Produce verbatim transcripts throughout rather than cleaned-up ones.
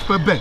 peut bien.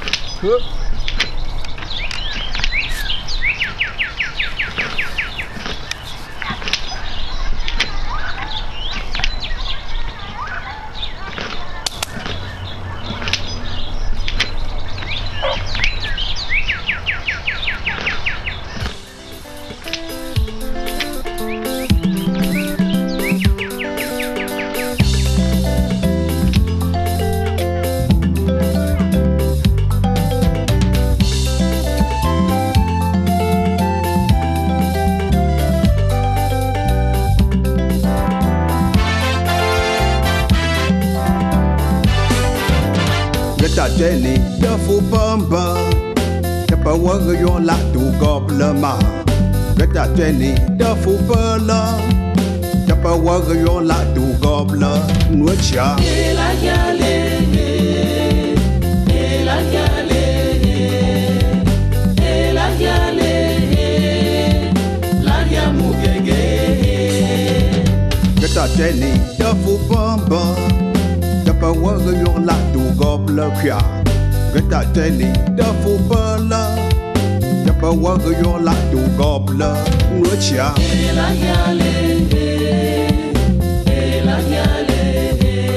Jenny, de fou bamba, de pas voir yon la tout goblement. Greta Jenny, de fou bala, de pas voir yon la tout goblement. Noucha. Et la galère, et la galère, et la galère, la gamu gege. Greta Jenny, de fou bamba. Pas voir yon la tout gobble kia. Greta Jenny, de fou bala. De pas voir yon la tout gobble. Noucha. Et la galère, et la galère,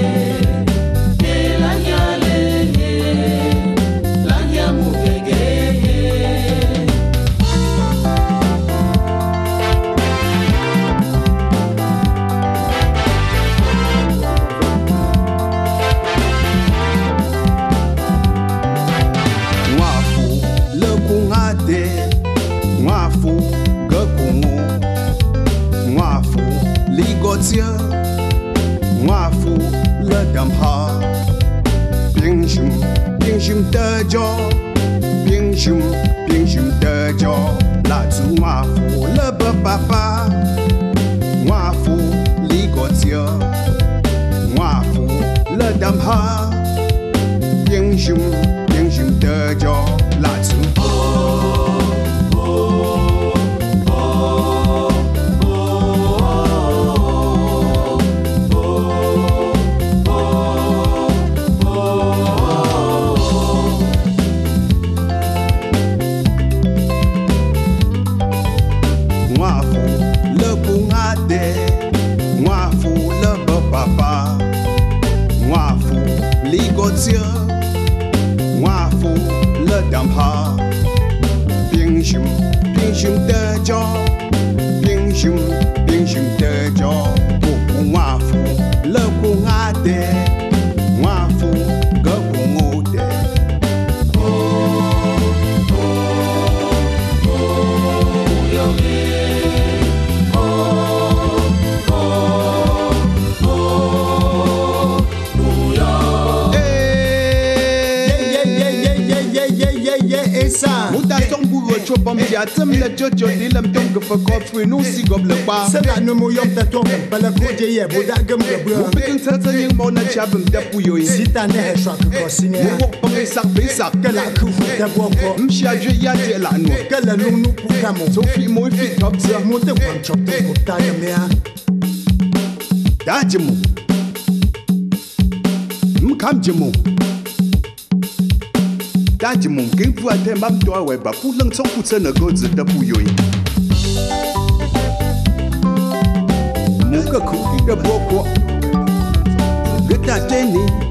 et la galère, la gamu gege. Ouafo, Gakongo, Ouafo, Ligotia, Ouafo, le Damha, Bingshum, Bingshum de Jo, Bingshum, Bingshum de Jo, la zu Ouafo, le Papa, Ouafo, Ligotia, Ouafo, le Damha, Bingshum, Bingshum de Jo, la zu. Ouafo, le Damha, Bingshum, Bingshum de Jo, Bingshum, Bingshum de Jo, Ouafo, le Kungade, Ouafo, Gakungode. Mutation bourreau chopom diatem le jojo dilam tongue for coffee no si goble ba. Cela no mo yom ta tongue bala koje ye boda gam gabra. Pikin tata yin mo na chabum da puyo yi. Sita ne he shwa ko sinye. Mo pang sak be sak kala ku da boko. Msha je ya de la no. Kala no no pu kamo. So fi mo fi top za mo te wan chop ko ta ya me a. Dajimu. Mkam jimu. Daji mong kinh phu athem bam toa we ba pu leng chong pu chen ne go zi de pu yoi. Mu ge khu de bo ko. Greta Jenny